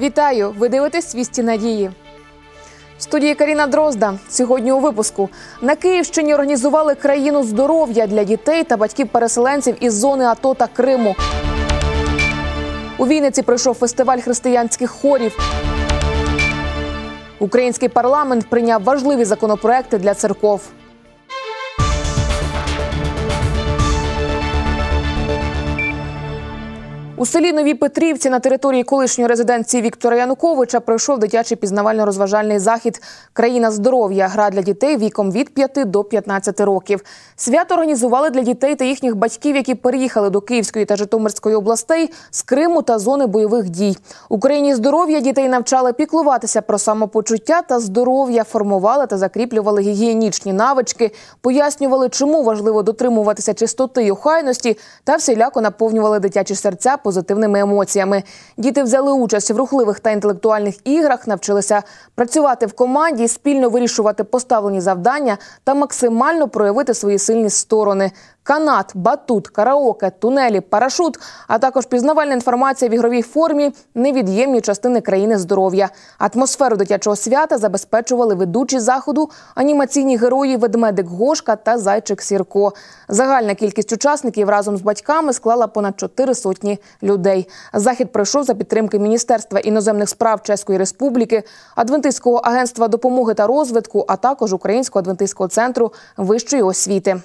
Вітаю! Ви дивитесь «Вісті надії». В студії Каріна Дрозда. Сьогодні у випуску. На Київщині організували країну здоров'я для дітей та батьків-переселенців із зони АТО та Криму. У Вінниці пройшов фестиваль християнських хорів. Український парламент прийняв важливі законопроекти для церков. У селі Нові Петрівці на території колишньої резиденції Віктора Януковича пройшов дитячий пізнавально-розважальний захід «Країна здоров'я. Гра для дітей віком від 5 до 15 років». Свято організували для дітей та їхніх батьків, які переїхали до Київської та Житомирської областей з Криму та зони бойових дій. У «Країні здоров'я» дітей навчали піклуватися про самопочуття та здоров'я, формували та закріплювали гігієнічні навички, пояснювали, чому важливо дотримуватися чистоти й охайності та всіляко наповнювали дитячі серця позитивними емоціями. Діти взяли участь в рухливих та інтелектуальних іграх, навчилися працювати в команді, спільно вирішувати поставлені завдання та максимально проявити свої сильні сторони. Канат, батут, караоке, тунелі, парашут, а також пізнавальна інформація в ігровій формі – невід'ємні частини країни здоров'я. Атмосферу дитячого свята забезпечували ведучі заходу, анімаційні герої «Ведмедик Гошка» та «Зайчик Сірко». Загальна кількість учасників разом з батьками склала понад 400 людей. Захід пройшов за підтримки Міністерства іноземних справ Чеської Республіки, Адвентистського агентства допомоги та розвитку, а також Українського адвентистського центру вищої освіти.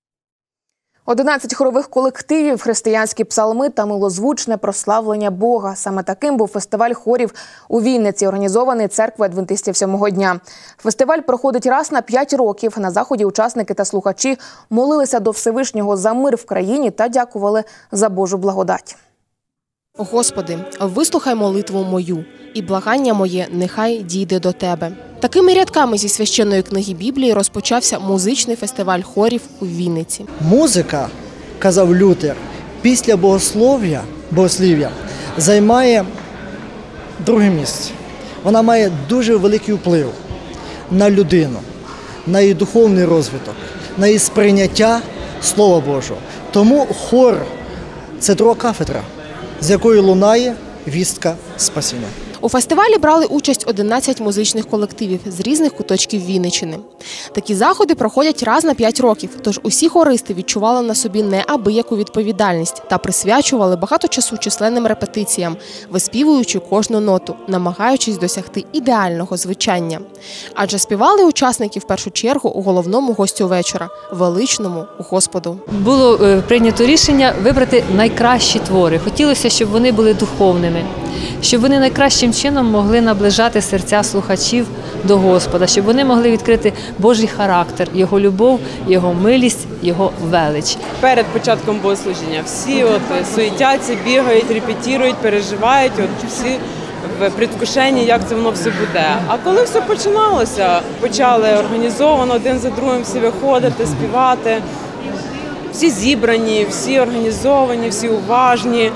11 хорових колективів, християнські псалми та милозвучне прославлення Бога. Саме таким був фестиваль хорів у Вінниці, організований Церквою адвентистів сьомого дня. Фестиваль проходить раз на 5 років. На заході учасники та слухачі молилися до Всевишнього за мир в країні та дякували за Божу благодать. Господи, вислухай молитву мою, і благання моє нехай дійде до Тебе. Такими рядками зі священної книги Біблії розпочався музичний фестиваль хорів у Вінниці. Музика, казав Лютер, після богослів'я займає друге місце. Вона має дуже великий вплив на людину, на її духовний розвиток, на її сприйняття Слова Божого. Тому хор – це друга кафедра, з якої лунає вістка спасіння. У фестивалі брали участь 11 музичних колективів з різних куточків Вінниччини. Такі заходи проходять раз на 5 років, тож усі хористи відчували на собі неабияку відповідальність та присвячували багато часу численним репетиціям, виспівуючи кожну ноту, намагаючись досягти ідеального звучання. Адже співали учасники в першу чергу у головному гостю вечора – величному Господу. Було прийнято рішення вибрати найкращі твори. Хотілося, щоб вони були духовними, щоб вони найкращим чином могли наближати серця слухачів до Господа, щоб вони могли відкрити Божий характер, Його любов, Його милість, Його велич. Перед початком богослужіння всі суетяться, бігають, репетирують, переживають, всі в предвкушенні, як це воно все буде. А коли все починалося, почали організовано один за другим всі виходити, співати, всі зібрані, всі організовані, всі уважні.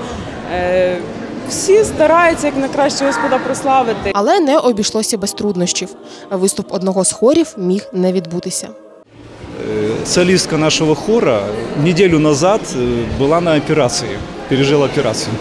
Всі стараються як найкраще Господа прославити. Але не обійшлося без труднощів. Виступ одного з хорів міг не відбутися. Солистка нашего хора неделю назад была на операции, пережила операцию.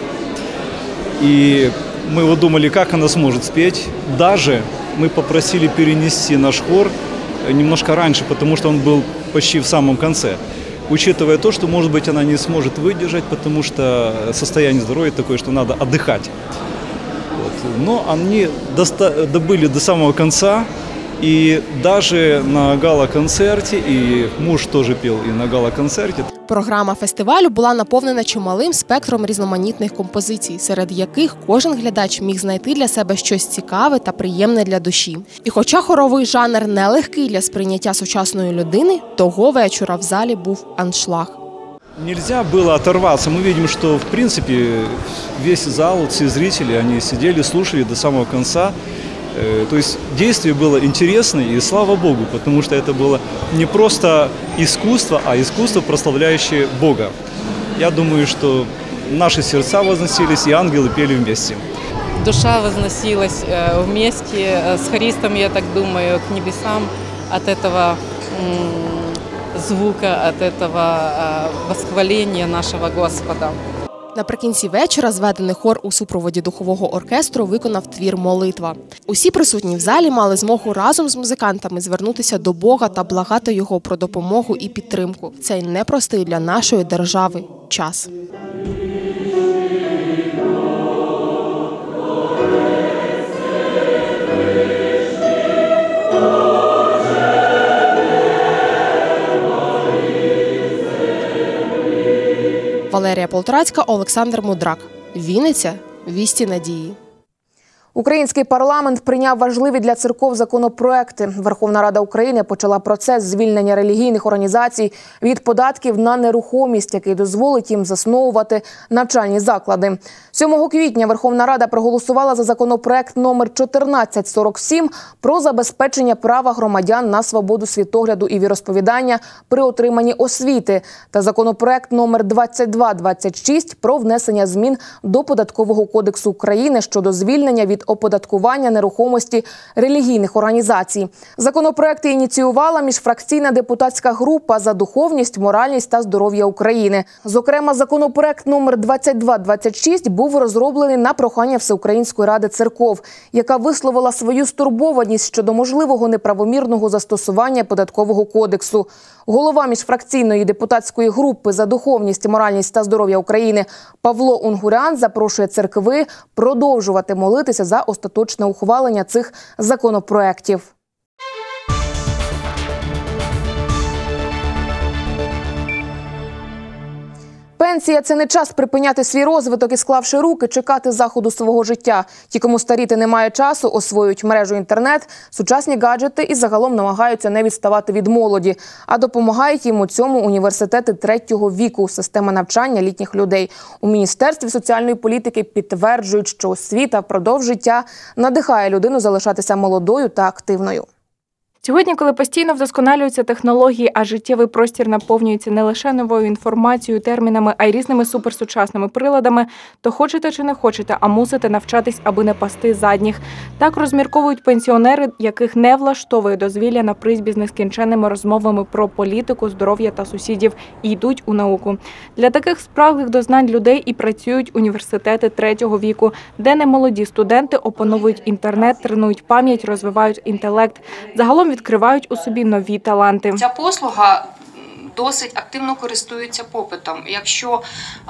И мы вот думали, как она сможет спеть. Даже мы попросили перенести наш хор немножко раньше, потому что он был почти в самом конце. Учитывая то, что, может быть, она не сможет выдержать, потому что состояние здоровья такое, что надо отдыхать. Вот. Но они добыли до самого конца, и даже на гала-концерте, и муж тоже пел и на гала-концерте. Програма фестивалю була наповнена чималим спектром різноманітних композицій, серед яких кожен глядач міг знайти для себе щось цікаве та приємне для душі. І хоча хоровий жанр нелегкий для сприйняття сучасної людини, того вечора в залі був аншлаг. Нельзя было оторваться. Мы видим, что, в принципе, весь зал, все зрители, они сидели, слушали до самого конца. То есть действие было интересное, и слава Богу, потому что это было не просто искусство, а искусство, прославляющее Бога. Я думаю, что наши сердца возносились, и ангелы пели вместе. Душа возносилась вместе с хористом, я так думаю, к небесам от этого звука, от этого восхваления нашего Господа. Наприкінці вечора зведений хор у супроводі духового оркестру виконав твір «Молитва». Усі присутні в залі мали змогу разом з музикантами звернутися до Бога та благати Його про допомогу і підтримку в цей непростий для нашої держави час. Валерія Полторацька, Олександр Мудрак. Вінниця. Вісті надії. Український парламент прийняв важливі для церков законопроекти. Верховна Рада України почала процес звільнення релігійних організацій від податків на нерухомість, який дозволить їм засновувати навчальні заклади. 7 квітня Верховна Рада проголосувала за законопроект номер 1447 про забезпечення права громадян на свободу світогляду і віросповідання при отриманні освіти та законопроект номер 2226 про внесення змін до Податкового кодексу України щодо звільнення від оподаткування нерухомості релігійних організацій. Законопроекти ініціювала міжфракційна депутатська група «За духовність, моральність та здоров'я України». Зокрема, законопроект номер 2226 був розроблений на прохання Всеукраїнської ради церков, яка висловила свою стурбованість щодо можливого неправомірного застосування Податкового кодексу. Голова міжфракційної депутатської групи «За духовність, моральність та здоров'я України» Павло Унгурян запрошує церкви продовжувати молитися за остаточне ухвалення цих законопроєктів. Пенсія – це не час припиняти свій розвиток і, склавши руки, чекати заходу свого життя. Ті, кому старіти немає часу, освоюють мережу інтернет, сучасні гаджети і загалом намагаються не відставати від молоді. А допомагають їм у цьому університети третього віку, система навчання літніх людей. У Міністерстві соціальної політики підтверджують, що освіта впродовж життя надихає людину залишатися молодою та активною. Сьогодні, коли постійно вдосконалюються технології, а життєвий простір наповнюється не лише новою інформацією, термінами, а й різними суперсучасними приладами, то хочете чи не хочете, а мусите навчатись, аби не пасти задніх. Так розмірковують пенсіонери, яких не влаштовує дозвілля на призьбі з нескінченними розмовами про політику, здоров'я та сусідів і йдуть у науку. Для таких спраглих до знань людей і працюють університети третього віку, де немолоді студенти опановують інтернет, тренують пам'ять, розвивають інтелект. Загалом відкривають у собі нові таланти. Ця послуга досить активно користуються попитом. Якщо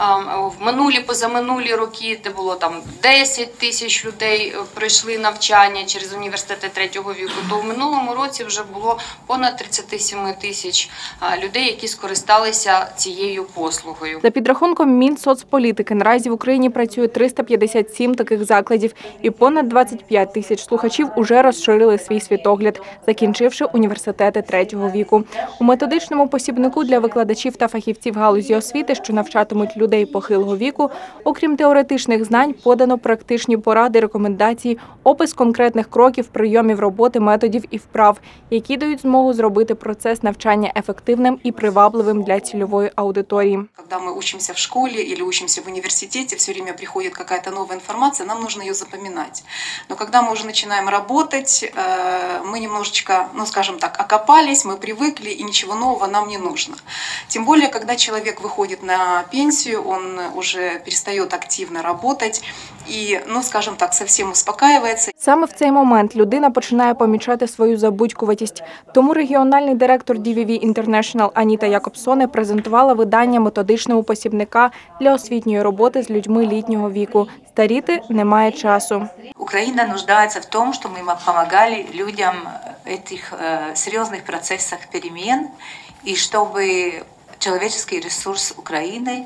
в минулі, позаминулі роки, де було там 10 тисяч людей пройшли навчання через університети третього віку, то в минулому році вже було понад 37 тисяч людей, які скористалися цією послугою. За підрахунком Мінсоцполітики, наразі в Україні працює 357 таких закладів і понад 25 тисяч слухачів уже розширили свій світогляд, закінчивши університети третього віку. У методичному посібнику для викладачів та фахівців галузі освіти, що навчатимуть людей похилого віку, окрім теоретичних знань, подано практичні поради, рекомендації, опис конкретних кроків, прийомів роботи, методів і вправ, які дають змогу зробити процес навчання ефективним і привабливим для цільової аудиторії. Когда мы учимся в школе или учимся в университете, все время приходит какая-то новая информация, нам нужно ее запоминать. Но когда мы уже начинаем работать, мы немножечко, скажем так, окопались, мы привыкли, и ничего нового нам не нужно. Тем более, когда человек выходит на пенсию, он уже перестает активно работать и, скажем так, совсем успокаивается. Саме в цей момент людина починає помічати свою забудькуватість. Тому регіональний директор DVV International Аніта Якобсоне презентувала видання методичного посібника для освітньої роботи з людьми літнього віку. Старіти немає часу. Украина нуждается в том, что мы помогали людям в этих серьезных процессах перемен, и чтобы человеческий ресурс Украины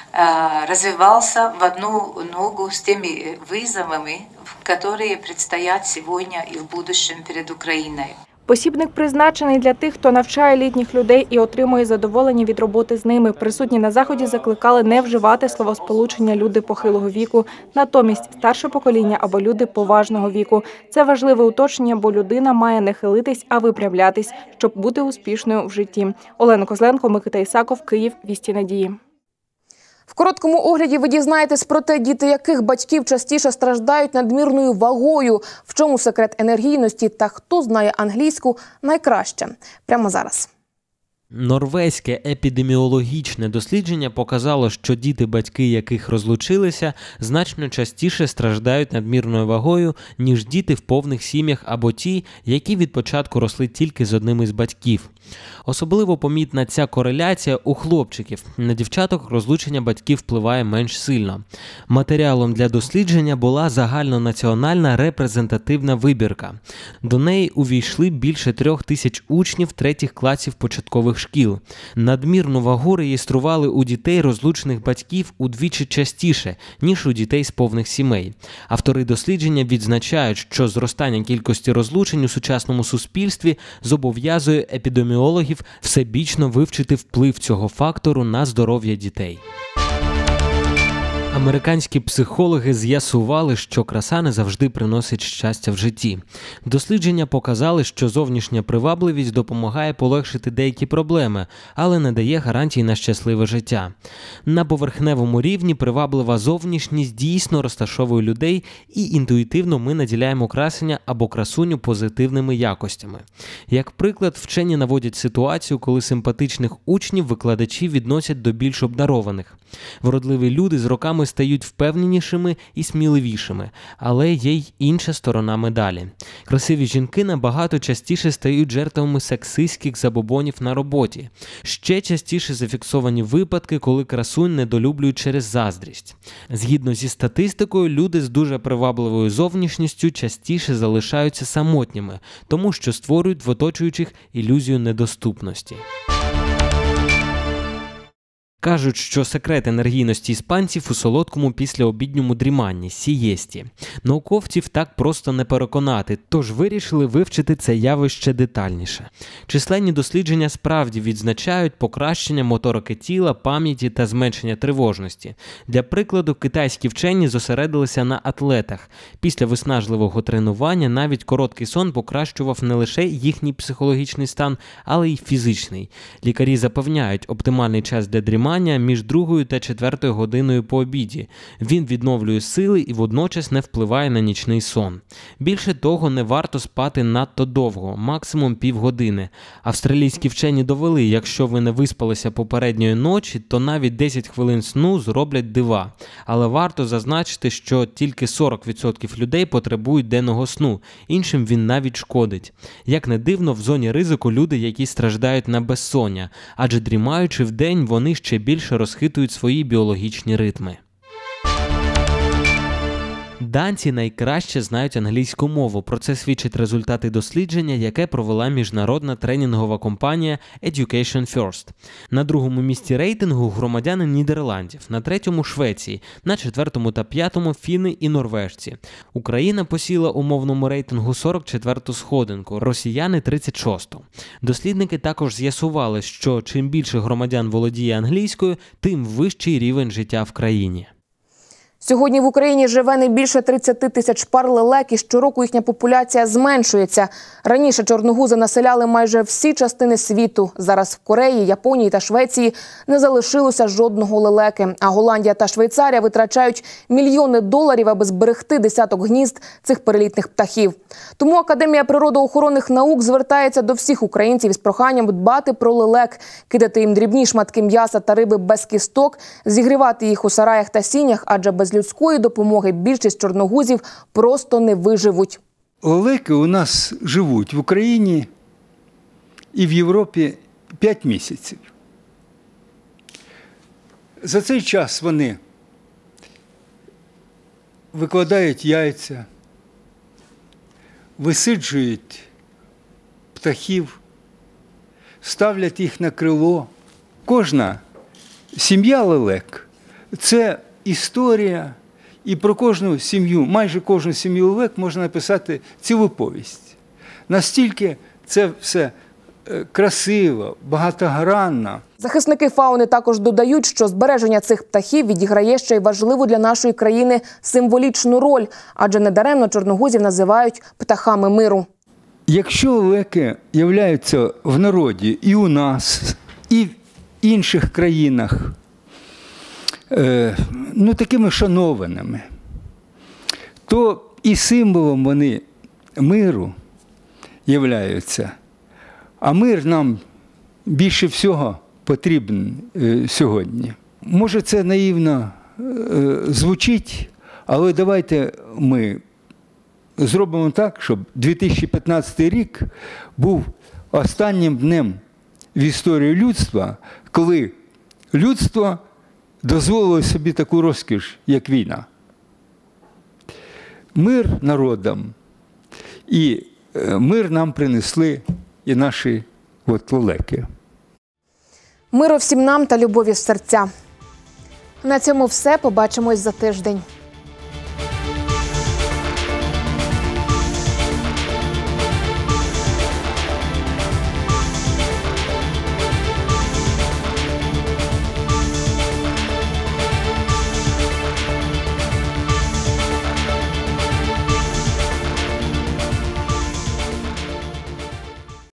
развивался в одну ногу с теми вызовами, которые предстоят сегодня и в будущем перед Украиной. Посібник призначений для тих, хто навчає літніх людей і отримує задоволення від роботи з ними. Присутні на заході закликали не вживати словосполучення «люди похилого віку», натомість «старше покоління» або «люди поважного віку». Це важливе уточнення, бо людина має не хилитись, а виправлятись, щоб бути успішною в житті. Олена Козленко, Микита Ісаков, Київ, Вісті надії. В короткому огляді ви дізнаєтесь про те, діти яких батьків частіше страждають надмірною вагою, в чому секрет енергійності та хто знає англійську найкраще. Прямо зараз. Норвезьке епідеміологічне дослідження показало, що діти, батьки яких розлучилися, значно частіше страждають надмірною вагою, ніж діти в повних сім'ях або ті, які від початку росли тільки з одним із батьків. Особливо помітна ця кореляція у хлопчиків. На дівчаток розлучення батьків впливає менш сильно. Матеріалом для дослідження була загальнонаціональна репрезентативна вибірка. До неї увійшли більше 3000 учнів третіх класів початкових шкіл. Надмірну вагу реєстрували у дітей розлучених батьків удвічі частіше, ніж у дітей з повних сімей. Автори дослідження відзначають, що зростання кількості розлучень у сучасному суспільстві зобов'язує епідеміологів всебічно вивчити вплив цього фактору на здоров'я дітей. Американські психологи з'ясували, що краса не завжди приносить щастя в житті. Дослідження показали, що зовнішня привабливість допомагає полегшити деякі проблеми, але не дає гарантій на щасливе життя. На поверхневому рівні приваблива зовнішність дійсно розташовує людей, і інтуїтивно ми наділяємо красення або красуню позитивними якостями. Як приклад, вчені наводять ситуацію, коли симпатичних учнів викладачі відносять до більш обдарованих. Вродливі люди з роками стають впевненішими і сміливішими, але є й інша сторона медалі. Красиві жінки набагато частіше стають жертвами сексистських забобонів на роботі. Ще частіше зафіксовані випадки, коли красунь недолюблюють через заздрість. Згідно зі статистикою, люди з дуже привабливою зовнішністю частіше залишаються самотніми, тому що створюють в оточуючих ілюзію недоступності. Кажуть, що секрет енергійності іспанців у солодкому післяобідньому дріманні – сієсті. Науковців так просто не переконати, тож вирішили вивчити це явище детальніше. Численні дослідження справді відзначають покращення моторики тіла, пам'яті та зменшення тривожності. Для прикладу, китайські вчені зосередилися на атлетах. Після виснажливого тренування навіть короткий сон покращував не лише їхній психологічний стан, але й фізичний. Лікарі запевняють, оптимальний час для дрімання між 2 та 4 годиною по обіді. Він відновлює сили і водночас не впливає на нічний сон. Більше того, не варто спати надто довго, максимум півгодини. Австралійські вчені довели, якщо ви не виспалися попередньої ночі, то навіть 10 хвилин сну зроблять дива. Але варто зазначити, що тільки 40% людей потребують денного сну, іншим він навіть шкодить. Як не дивно, в зоні ризику люди, які страждають на безсоння, адже дрімаючи вдень, вони ще більше розхитують свої біологічні ритми. Данці найкраще знають англійську мову. Про це свідчать результати дослідження, яке провела міжнародна тренінгова компанія Education First. На 2-му місці рейтингу громадяни Нідерландів, на 3-му – Швеції, на 4-му та 5-му – фіни і норвежці. Україна посіла у мовному рейтингу 44-ту сходинку, росіяни – 36-ту. Дослідники також з'ясували, що чим більше громадян володіє англійською, тим вищий рівень життя в країні. Сьогодні в Україні живе не більше 30 тисяч пар лелек, і щороку їхня популяція зменшується. Раніше чорногузи населяли майже всі частини світу. Зараз в Кореї, Японії та Швеції не залишилося жодного лелеки. А Голландія та Швейцарія витрачають мільйони доларів, аби зберегти десяток гнізд цих перелітних птахів. Тому Академія природоохоронних наук звертається до всіх українців із проханням дбати про лелек, кидати їм дрібні шматки м'яса та риби без кісток, зігрівати їх у сараях та сінях, адже без людської допомоги більшість чорногузів просто не виживуть. Лелеки у нас живуть в Україні і в Європі 5 місяців. За цей час вони викладають яйця, висиджують птахів, ставлять їх на крило. Кожна сім'я лелек – це історія, і про кожну сім'ю, майже кожну сім'ю лелек можна написати цілу повість. Настільки це все красиво, багатогранно. Захисники фауни також додають, що збереження цих птахів відіграє ще й важливу для нашої країни символічну роль, адже недаремно чорногузів називають птахами миру. Якщо лелеки являються в народі і у нас, і в інших країнах, такими шанованими, то і символом вони миру являються. А мир нам більше всього потрібен сьогодні. Може, це наївно звучить, але давайте ми зробимо так, щоб 2015 рік був останнім днем в історії людства, коли людство дозволило собі таку розкіш, як війна. Мир народам, і мир нам принесли і наші лелеки. Миру всім нам та любові в серця. На цьому все. Побачимось за тиждень.